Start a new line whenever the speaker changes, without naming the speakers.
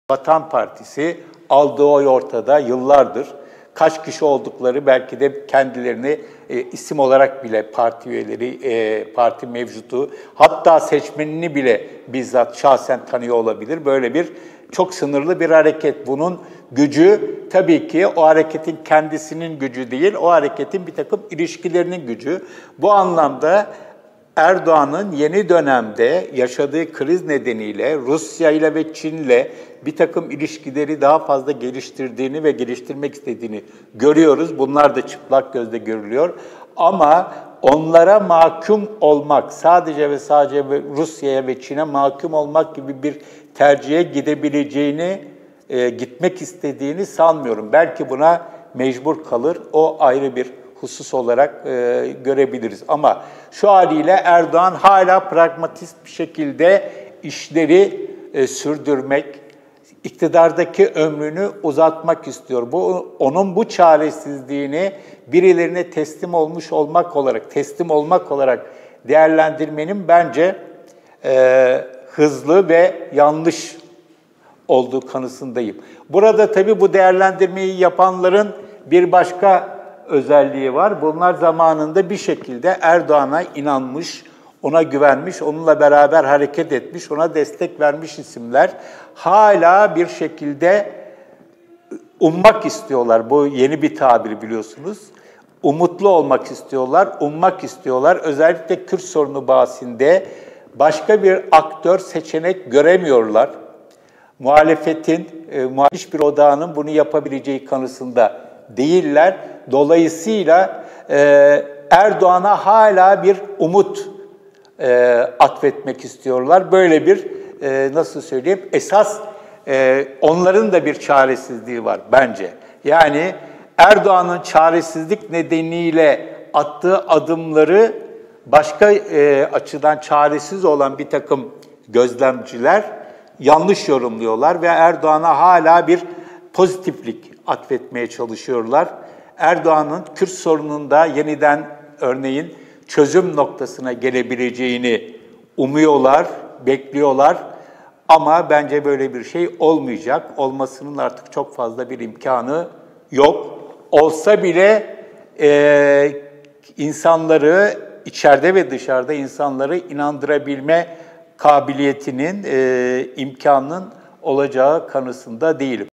Vatan Partisi aldığı oy ortada yıllardır. Kaç kişi oldukları belki de kendilerini isim olarak bile parti üyeleri, parti mevcutu, hatta seçmenini bile bizzat şahsen tanıyor olabilir. Böyle bir çok sınırlı bir hareket. Bunun gücü tabii ki o hareketin kendisinin gücü değil, o hareketin bir takım ilişkilerinin gücü. Bu anlamda Erdoğan'ın yeni dönemde yaşadığı kriz nedeniyle Rusya ile ve Çin ile bir takım ilişkileri daha fazla geliştirdiğini ve geliştirmek istediğini görüyoruz. Bunlar da çıplak gözle görülüyor. Ama onlara mahkum olmak, sadece ve sadece Rusya'ya ve Çin'e mahkum olmak gibi bir tercihe gidebileceğini, gitmek istediğini sanmıyorum. Belki buna mecbur kalır, o ayrı bir husus olarak görebiliriz. Ama şu haliyle Erdoğan hala pragmatist bir şekilde işleri sürdürmek, iktidardaki ömrünü uzatmak istiyor. Onun bu çaresizliğini birilerine teslim olmak olarak değerlendirmenin bence hızlı ve yanlış olduğu kanısındayım. Burada tabii bu değerlendirmeyi yapanların bir başka özelliği var. Bunlar zamanında bir şekilde Erdoğan'a inanmış, ona güvenmiş, onunla beraber hareket etmiş, ona destek vermiş isimler hala bir şekilde ummak istiyorlar. Bu yeni bir tabir biliyorsunuz. Umutlu olmak istiyorlar, ummak istiyorlar. Özellikle Kürt sorunu bahsinde başka bir aktör, seçenek göremiyorlar. Muhalefetin, hiçbir odağının bunu yapabileceği kanısında değiller. Dolayısıyla Erdoğan'a hala bir umut atfetmek istiyorlar. Böyle bir, nasıl söyleyeyim, esas onların da bir çaresizliği var bence. Yani Erdoğan'ın çaresizlik nedeniyle attığı adımları başka açıdan çaresiz olan bir takım gözlemciler yanlış yorumluyorlar ve Erdoğan'a hala bir pozitiflik atfetmeye çalışıyorlar. Erdoğan'ın Kürt sorununda yeniden örneğin çözüm noktasına gelebileceğini umuyorlar, bekliyorlar. Ama bence böyle bir şey olmayacak. Olmasının artık çok fazla bir imkanı yok. Olsa bile insanları, içeride ve dışarıda insanları inandırabilme kabiliyetinin, imkanının olacağı kanısında değilim.